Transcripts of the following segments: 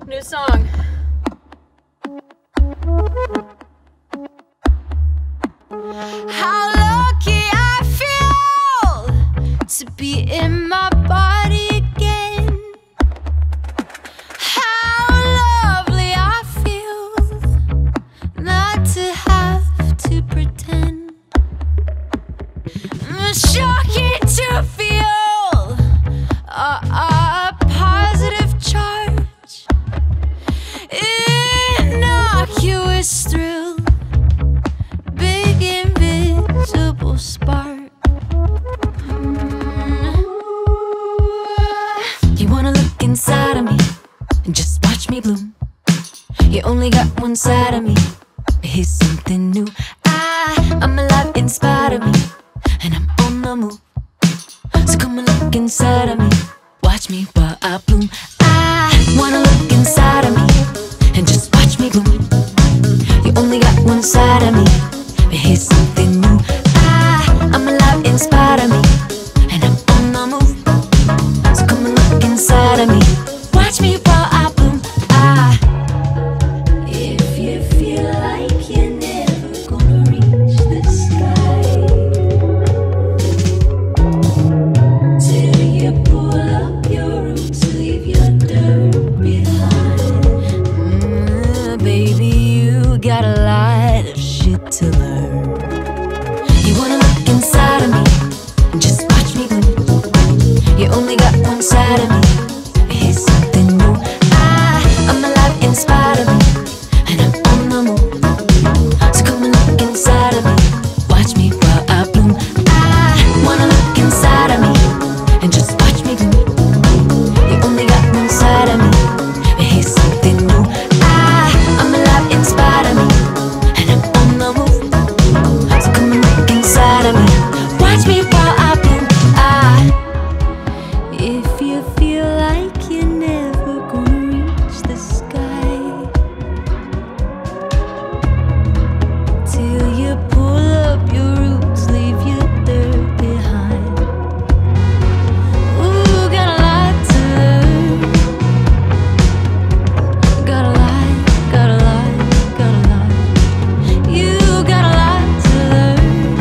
New song. How lucky I feel to be in my body again. How lovely I feel not to have to pretend. Shocking to feel a positive charge, innocuous thrill, big invisible spark. You wanna look inside of me and just watch me bloom. You only got one side of me, but here's something new. I'm alive in spite of me, and I'm on the move. So come and look inside of me, watch me while I bloom. I wanna look inside of me and just watch me bloom. You only got one side of me, but here's something new. I'm alive in spite of me, and I'm on the move. So come and look inside of me, watch me while I bloom. If you feel like you're never gonna reach the sky, till you pull up your roots, leave your dirt behind. Baby, you got a lot of shit to learn. You wanna look inside of me and just watch me bloom. You only got one side of me, but here's something new. I'm alive in spite of me, and I'm on the move. So come and look inside of me, watch me while I bloom. I wanna look inside of me and just watch me bloom. You only got one side of me, but here's something new. I'm alive in spite of me, and I'm on the move. So come and look inside of me, watch me while I bloom. If you feel like you're never gonna reach the sky, till you pull up your roots, leave your dirt behind. Ooh, got a lot to learn. Got a lot, got a lot, got a lot. You got a lot to learn.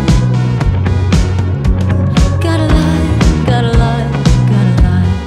Got a lot, got a lot, got a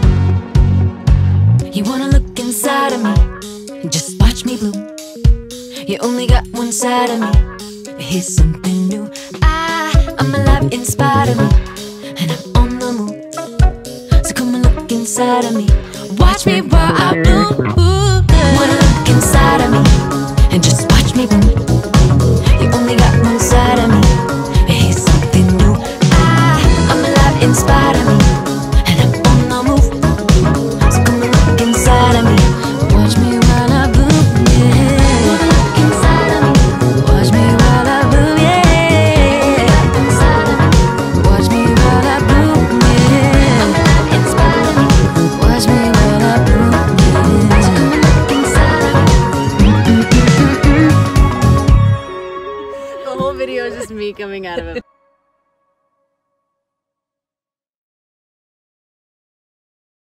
lot. You wanna look inside of me and just watch me bloom. You only got one side of me, but here's something new. I'm alive in spite of me, and I'm on the move. So come and look inside of me, watch me while I bloom. Wanna look inside of me and just watch me bloom. You only got one side of me, but here's something new. I'm alive in spite of me, and I'm on the move. So come and look inside of me, watch me while I bloom. Yeah. Wanna look inside of me, watch me while I bloom. Yeah. Inside of me, watch me while I bloom. Yeah. I'm alive in spite of me, watch me while I bloom. Yeah. So come and look inside of me. The whole video is just me coming out of it.